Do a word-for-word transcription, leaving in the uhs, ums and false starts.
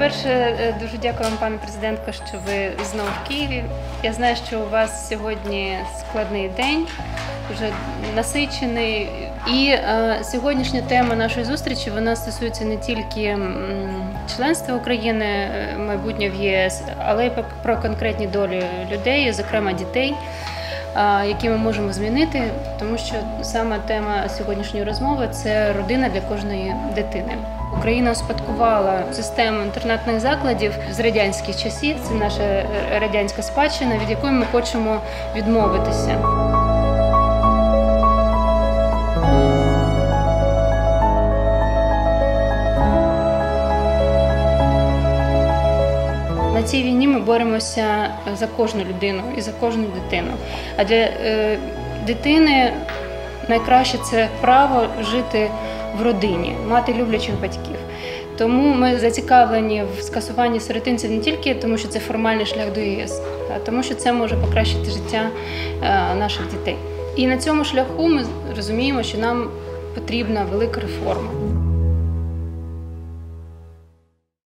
По-перше, дуже дякую вам, пане президентко, що ви знову в Києві. Я знаю, що у вас сьогодні складний день, вже насичений. І е, сьогоднішня тема нашої зустрічі, вона стосується не тільки м, членства України, майбутнє в ЄС, але й про конкретні долі людей, зокрема дітей, е, які ми можемо змінити, тому що саме тема сьогоднішньої розмови – це родина для кожної дитини. Україна успадкувала систему інтернатних закладів з радянських часів, це наша радянська спадщина, від якої ми хочемо відмовитися. На цій війні ми боремося за кожну людину і за кожну дитину. А для е, дитини найкраще – це право жити в родині, мати люблячих батьків. Тому ми зацікавлені в скасуванні сиротинців не тільки тому, що це формальний шлях до ЄС, а тому, що це може покращити життя е, наших дітей. І на цьому шляху ми розуміємо, що нам потрібна велика реформа.